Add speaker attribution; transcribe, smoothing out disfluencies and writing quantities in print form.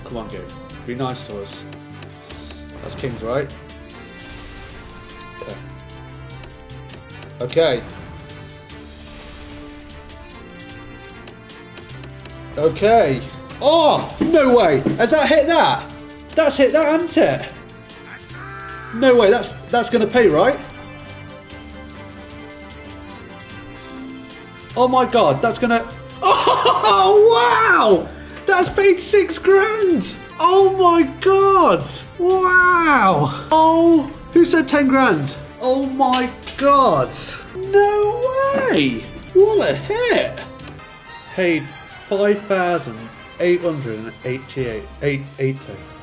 Speaker 1: Come on, game. Be nice to us. That's kings, right? Okay. Okay. Oh, no way. Has that hit that? That's hit that, hasn't it? No way. That's going to pay, right? Oh my god. That's going to... Oh, wow. That's paid $6,000. Oh my god. Wow. Oh, who said 10 grand? Oh my god. No way. What a hit. Paid 5,888.